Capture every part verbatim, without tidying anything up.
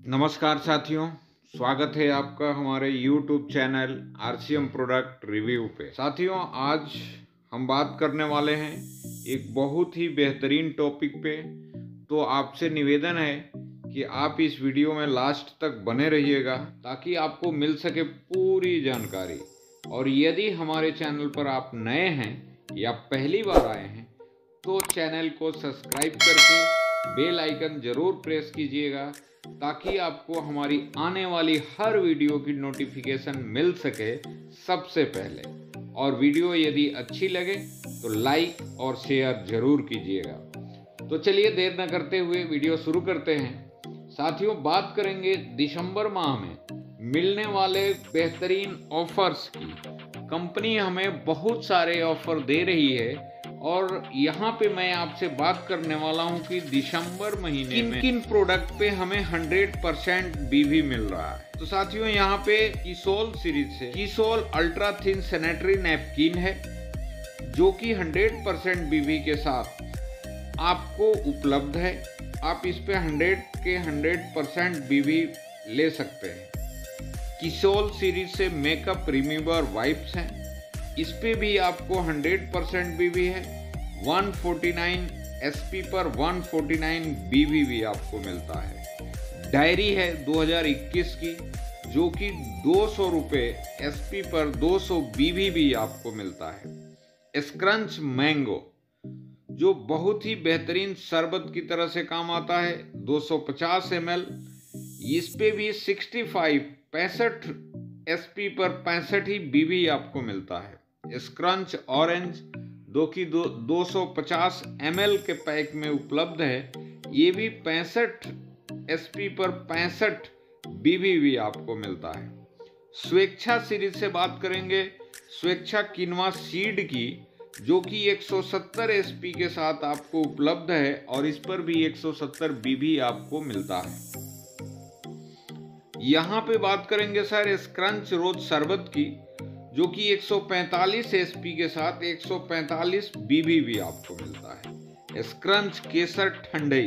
नमस्कार साथियों, स्वागत है आपका हमारे YouTube channel R C M product review पे। साथियों, आज हम बात करने वाले हैं एक बहुत ही बेहतरीन टॉपिक पे। तो आपसे निवेदन है कि आप इस वीडियो में लास्ट तक बने रहिएगा ताकि आपको मिल सके पूरी जानकारी। और यदि हमारे चैनल पर आप नए हैं या पहली बार आए हैं तो चैनल को सब्सक्राइब करके बेल आइकन जरूर प्रेस कीजिएगा ताकि आपको हमारी आने वाली हर वीडियो की नोटिफिकेशन मिल सके सबसे पहले। और वीडियो यदि अच्छी लगे तो लाइक और शेयर जरूर कीजिएगा। तो चलिए देर न करते हुए वीडियो शुरू करते हैं। साथियों, बात करेंगे दिसंबर माह में मिलने वाले बेहतरीन ऑफर्स की। कंपनी हमें बहुत सारे ऑफर दे रही है और यहाँ पे मैं आपसे बात करने वाला हूँ कि दिसंबर महीने किन में किन प्रोडक्ट पे हमें हंड्रेड परसेंट बीवी मिल रहा है। तो साथियों, यहाँ पे किसोल सीरीज से किसोल अल्ट्रा थिन सैनिटरी नैपकिन है जो कि हंड्रेड परसेंट बीवी के साथ आपको उपलब्ध है। आप इस पे हंड्रेड के हंड्रेड परसेंट बीवी ले सकते हैं। किसोल सीरीज से मेकअप रिमूवर वाइप्स हैं, इस पे भी आपको हंड्रेड परसेंट बीवी है। वन फोर्टी नाइन एसपी पर वन फोर्टी नाइन बीवी भी आपको मिलता है। डायरी है दो हज़ार इक्कीस की जो कि दो सौ रुपये एसपी पर दो सौ बीवी भी आपको मिलता है। स्क्रंच मैंगो जो बहुत ही बेहतरीन शरबत की तरह से काम आता है, दो सौ पचास एम एल। इस पे भी सिक्सटी फाइव पैंसठ एसपी पर पैंसठ ही बीवी आपको मिलता है। स्क्रंच ऑरेंज दो की दो दो सौ पचास एम एल के पैक में उपलब्ध है। ये भी पैंसठ एसपी पर पैंसठ बीवी भी आपको मिलता है। स्वेच्छा सीरीज से बात करेंगे स्वेच्छा किनवा सीड की जो कि एक सौ सत्तर एसपी के साथ आपको उपलब्ध है और इस पर भी एक सौ सत्तर बीवी आपको मिलता है। यहाँ पे बात करेंगे सर स्क्रंच रोज शरबत की जो कि एक सौ पैंतालीस एसपी के साथ एक सौ पैंतालीस बीवी भी आपको मिलता है। स्क्रंच केसर ठंडई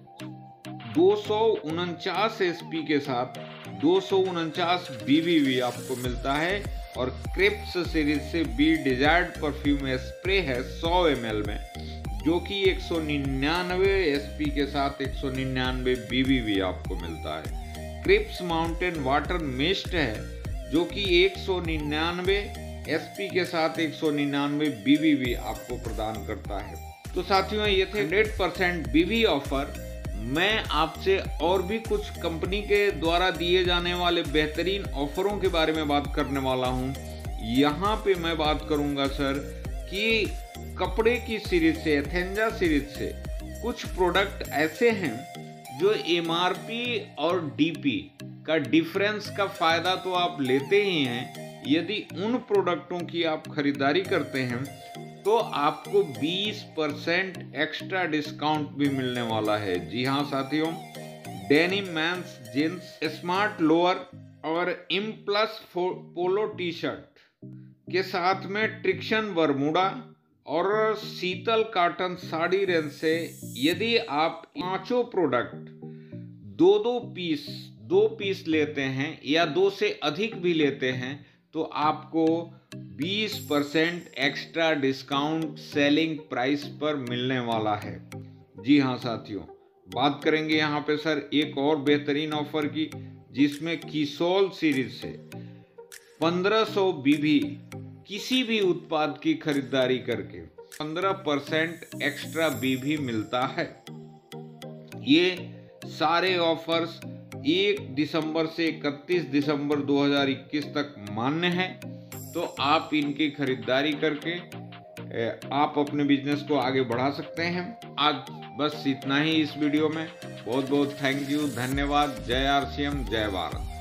दो सौ उनचास एसपी के साथ दो सौ उनचास बीवी भी आपको मिलता है। और क्रिप्स सीरीज से बी डिजायर्ड परफ्यूम स्प्रे है सौ एम एल में जो कि एक सौ निन्यानवे एसपी के साथ एक सौ निन्यानवे बीवी भी आपको मिलता है। क्रिप्स माउंटेन वाटर मिस्ट है जो कि एक सौ निन्यानवे एसपी के साथ एक सौ निन्यानवे बीवी भी आपको प्रदान करता है। तो साथियों, ये थे हंड्रेड परसेंट बीवी ऑफर। मैं आपसे और भी कुछ कंपनी के द्वारा दिए जाने वाले बेहतरीन ऑफरों के बारे में बात करने वाला हूँ। यहाँ पे मैं बात करूँगा सर कि कपड़े की सीरीज से एथेंजा सीरीज से कुछ प्रोडक्ट ऐसे हैं जो एमआरपी और डीपी का डिफरेंस का फायदा तो आप लेते ही हैं। यदि उन प्रोडक्टों की आप खरीदारी करते हैं तो आपको बीस परसेंट एक्स्ट्रा डिस्काउंट भी मिलने वाला है। जी हाँ साथियों, denim men's jeans, smart lower और इम प्लस पोलो टी शर्ट के साथ में ट्रिक्शन बरमूडा और शीतल कॉटन साड़ी रेंज से यदि आप पांचों प्रोडक्ट दो दो पीस दो पीस लेते हैं या दो से अधिक भी लेते हैं तो आपको बीस percent extra discount selling price पर मिलने वाला है। जी हाँ साथियों, बात करेंगे यहाँ पे सर एक और बेहतरीन ऑफर की जिसमें किसोल सीरीज से पंद्रह सौ बीवी किसी भी उत्पाद की खरीदारी करके पंद्रह परसेंट एक्स्ट्रा बीवी मिलता है। ये सारे ऑफर्स एक दिसंबर से इकतीस दिसंबर दो हज़ार इक्कीस तक मान्य है। तो आप इनकी खरीदारी करके आप अपने बिजनेस को आगे बढ़ा सकते हैं। आज बस इतना ही इस वीडियो में। बहुत बहुत थैंक यू, धन्यवाद। जय आर सी एम, जय भारत।